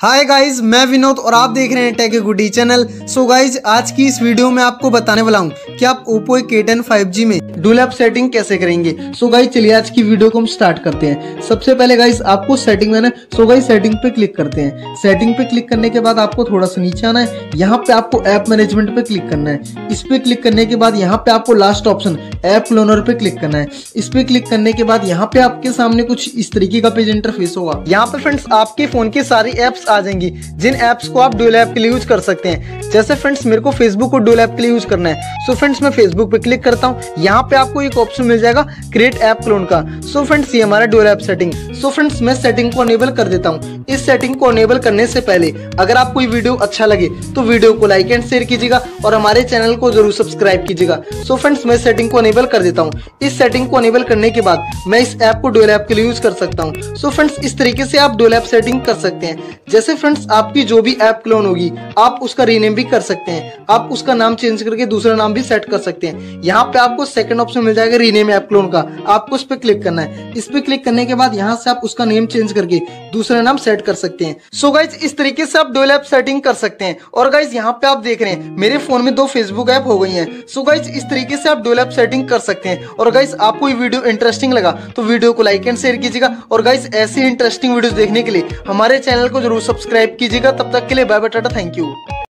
Hi guys, मैं विनोद और आप देख रहे हैं tech goodie channel. So guys, आज की इस वीडियो में आपको बताने वाला हूँ कि आप Oppo A10 5G में डुअल ऐप सेटिंग कैसे करेंगे। सो गाइज चलिए आज की वीडियो को हम स्टार्ट करते हैं। सबसे पहले गाइज आपको सेटिंग में ना सेटिंग पे क्लिक करते हैं। सेटिंग पे क्लिक करने के बाद आपको थोड़ा सा नीचे आना है। यहाँ पे आपको ऐप मैनेजमेंट पे क्लिक करना है। इस पे क्लिक करने के बाद यहाँ पे आपको लास्ट ऑप्शन ऐप क्लोनर पे क्लिक करना है। इस पे क्लिक करने के बाद यहाँ पे आपके सामने कुछ इस तरीके का पेज इंटरफेस होगा। यहाँ पे फ्रेंड्स आपके फोन की सारी एप्स आ जाएंगी जिन एप्स को आप डुअल ऐप के लिए यूज कर सकते हैं। जैसे फ्रेंड्स मेरे को फेसबुक को डुअल ऐप के लिए यूज करना है। सो फ्रेंड्स मैं फेसबुक पे क्लिक करता हूँ। यहाँ पे आपको एक ऑप्शन मिल जाएगा क्रिएट ऐप क्लोन का। सो फ्रेंड्स ये हमारा dual app setting. So friends मैं सेटिंग को अनेबल कर देता हूँ। इस सेटिंग को अनेबल करने से पहले अगर आपको ये वीडियो अच्छा लगे तो वीडियो को लाइक एंड शेयर कीजिएगा और हमारे चैनल को जरूर सब्सक्राइब कीजिएगा। सो फ्रेंड्स मैं सेटिंग को अनेबल कर देता हूँ। इस सेटिंग को अनेबल करने के बाद मैं इस ऐप को डुअल ऐप के लिए यूज कर सकता हूँ। सो फ्रेंड्स इस तरीके से आप डुअल ऐप सेटिंग कर सकते हैं। जैसे फ्रेंड्स आपकी जो भी ऐप क्लोन होगी आप उसका रीनेम भी कर सकते हैं। आप उसका नाम चेंज करके दूसरा नाम भी सेट कर सकते हैं। यहाँ पे आपको सेकंड ऑप्शन मिल जाएगा रीनेम ऐप क्लोन का। आपको इस पे क्लिक करना है। इस पे क्लिक करने के बाद यहाँ से आप उसका नेम चेंज करके दूसरा नाम सेट कर सकते हैं। सो गाइज इस तरीके से आप डुअल ऐप सेटिंग कर सकते हैं। और गाइज यहाँ पे आप देख रहे हैं मेरे फोन में 2 फेसबुक ऐप हो गई हैं। सो गाइज इस तरीके से आप डुअल ऐप सेटिंग कर सकते हैं। और गाइज आपको ये वीडियो इंटरेस्टिंग लगा तो वीडियो को लाइक एंड शेयर कीजिएगा। और गाइज ऐसी इंटरेस्टिंग वीडियोस देखने के लिए हमारे चैनल को जरूर सब्सक्राइब कीजिएगा। तब तक के लिए bye bye, tata, thank you.